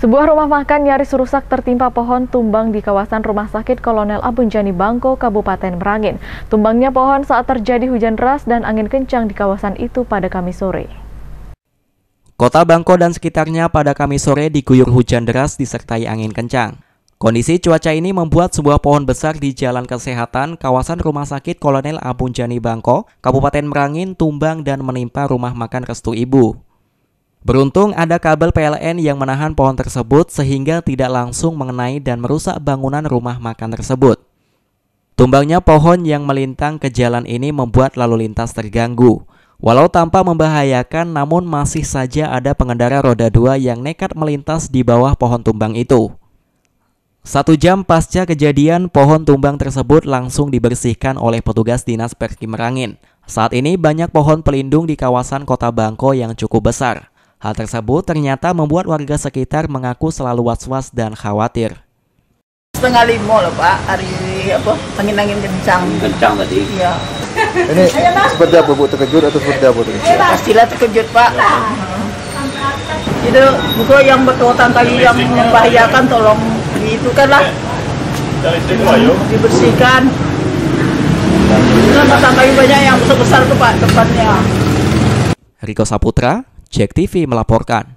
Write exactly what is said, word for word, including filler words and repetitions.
Sebuah rumah makan nyaris rusak tertimpa pohon tumbang di kawasan Rumah Sakit Kolonel Abunjani Bangko, Kabupaten Merangin. Tumbangnya pohon saat terjadi hujan deras dan angin kencang di kawasan itu pada Kamis sore. Kota Bangko dan sekitarnya pada Kamis sore diguyur hujan deras disertai angin kencang. Kondisi cuaca ini membuat sebuah pohon besar di Jalan Kesehatan, kawasan Rumah Sakit Kolonel Abunjani Bangko, Kabupaten Merangin tumbang dan menimpa rumah makan Restu Ibu. Beruntung ada kabel P L N yang menahan pohon tersebut sehingga tidak langsung mengenai dan merusak bangunan rumah makan tersebut. Tumbangnya pohon yang melintang ke jalan ini membuat lalu lintas terganggu. Walau tanpa membahayakan, namun masih saja ada pengendara roda dua yang nekat melintas di bawah pohon tumbang itu. Satu jam pasca kejadian, pohon tumbang tersebut langsung dibersihkan oleh petugas Dinas Perki Merangin. Saat ini banyak pohon pelindung di kawasan Kota Bangko yang cukup besar. Hal tersebut ternyata membuat warga sekitar mengaku selalu was-was dan khawatir. Setengah lima loh Pak, hari apa angin-angin kencang. Kencang tadi? Iya. Ini seperti apa Bu? Terkejut atau seperti apa? Pastilah terkejut Pak. Itu buku yang berkaitan kali yang membahayakan tolong itu kan lah. Dibersihkan. Kan batang kayu banyak yang besar-besar tuh Pak depannya. Riko Saputra, Jack T V melaporkan.